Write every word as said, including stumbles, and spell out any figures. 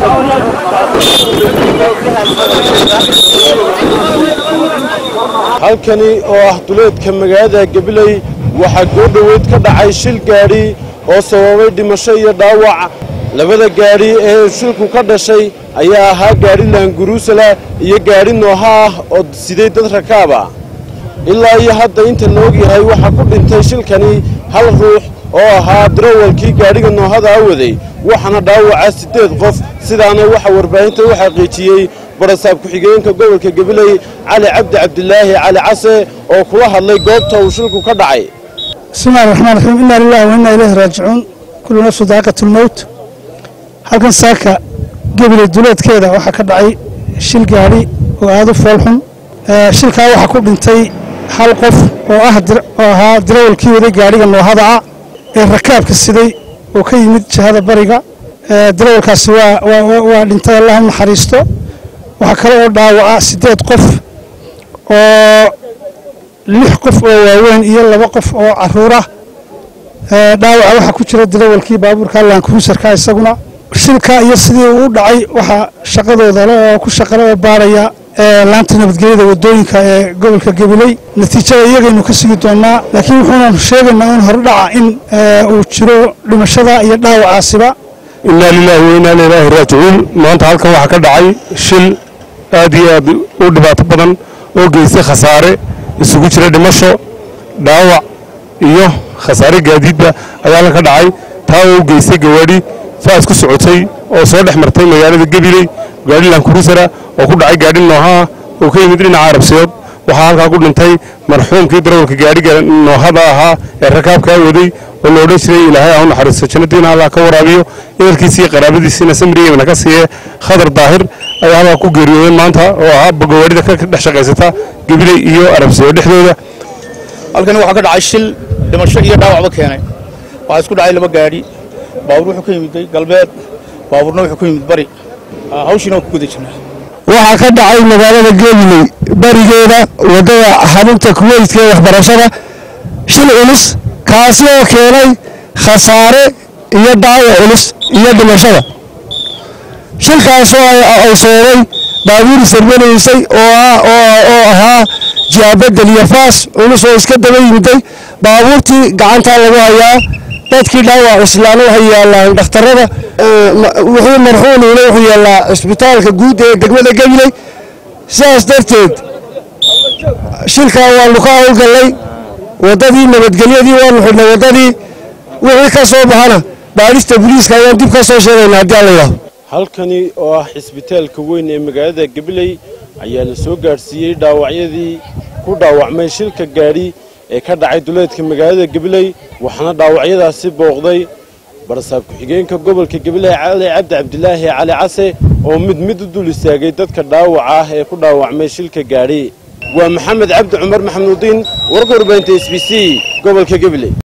halkani oo ah duleedka magaalada Gabiley waxaa go'dhoweed ka dhacay shil gaari oo sababay dhimasho iyo dhaawac. labada gaari ee shilku ka dhashay ayaa ahaa gaari Laanguruusala iyo gaari Nooha ah oo sidee dad rakaab ah. ilaa iyo hadda inta la og yahay waxa ku dhintay shilkani hal ruux oo ahaa darawalkii gaariga Noohada waday, waxaana dhaawaca sideed qof. sidaana waxa warbaahinta u xaqiijiyay barasaab ku-xigeenka gobolka Gabiley Cali Cabdi Cabdilaahi Cali Case oo kula hadlay goobta uu shilku ka dhacay. bismillaahi raxmaani raxiim, inna lillahi wa inna ilayhi raajicuun, kullu nafsin daa'iqatul mawt. halkan saaka Gabiley duleedkeeda waxa ka dhacay shil gaari oo aad u foolxun. shilka waxa ku dhintay hal qof oo ah oo ahaa darawalkii waday gaariga Noohada ee rakaabka siday oo ka yimid jihada bariga. darawalkaasi waa waa dhintay, Allah ha naxariisto. waxa kale oo dhaawaca sideed qof oo lix qof oo waaweyn iyo laba qof oo caruur ah. dhaawaca waxa ku jira darawalkii baabuurka Laanguruusalka isaguna. shilka iyo sidii uu dhacay waxa shaqadooda oo ku shaqale oo baaraya laanta nabadgelyada wadooyinka ee gobolka Gabiley. natiijada iyagaynu ka sii doonaa, laakiin wuxuuna sheegaynaa in hor dhaca in uu jiro dhimashada iyo dhaawacaasiba. inna lillahi wa inna ilayhi raajicuun. maanta halkan waxa ka dhacay shil aad iyo aad u dhibaato badan oo geystay khasaare isugu jira dhimasho, dhaawac iyo khasaare gaadiidba ayaa halkan ka dhacay. taa oo geystay gawaadhi faas ku socotay oo soo dhex martay magaalada Gabiley, gaari Laanguruusala oo ku dhacay gaari Nooha oo ka yimid dhinaca Arabsiyood. waxaa halkaa ku dhintay marxuumkii darawalka gaariga Noohada ahaa ee rakaabka waday oo la odhan jiray Ilaahay ha u naxariisto, jannadiina Allah ka waraabiyo, ehelkiisa iyo qaraabadiisina samriyeena ka siiye. Khadar Daahir ayaa halkaa ku geeriyooday maanta oo ahaa gawaarida ka dhex shaqaysata Gabiley iyo Arabsiyood dhexdooda. halkan waxa ka dhacay shil dhimasho iyo dhaawacba keenay. waxa isku dhacay laba gaari, baabuur wuxuu ka yimid galbeed, baabuurna wuxuu ka yimid bari. hawshiina ku guda jirnaa. waxa ka dhacay magaalada Gabiley barigeeda wadada xarunta Kuweytka ee waxbarashada shil culus kaasi oo keenay khasaare iyo dhaawac culus iyo dhimashada. shilkaas oo ay sababay baabuur sarbenaysay oo oo ahaa jaabadal iyo faas culus oo iska daba yimiday. baabuurtii gacanta lagu hayaa, dadkii dhaawac islaano waxay yaalaan dhakhtarada. wuxuu marxuumina wuxuu yaalaa isbitaalka guud ee degmada Gabiley. sidaas darteed shilka waa lagu hawlgalay, wadadii nabadgelyadii waa xidhnay. wadadii wixii ka soo baxana baarista booliiska ayaan dib ka soo sheegaynaa haddii alla yiraahdo. halkani oo ah isbitaalka weyn ee magaalada Gabiley ayaa la soo gaarsiiyay dhaawacyadii ku dhaawacmay shilka gaari ee ka dhacay duleedka magaalada Gabiley, waxaana dhaawacyadaasi booqday barasaab ku-xigeenka gobolka Gabiley Cali Cabdi Cabdilaahi Cali Case oo mid mid u dul istaagay dadka dhaawaca ah ee ku dhaawacmay shilka gaari. waa Maxamed Cabdi Cumar Maxamuudiin, warka warbaahinta S B C gobolka Gabiley.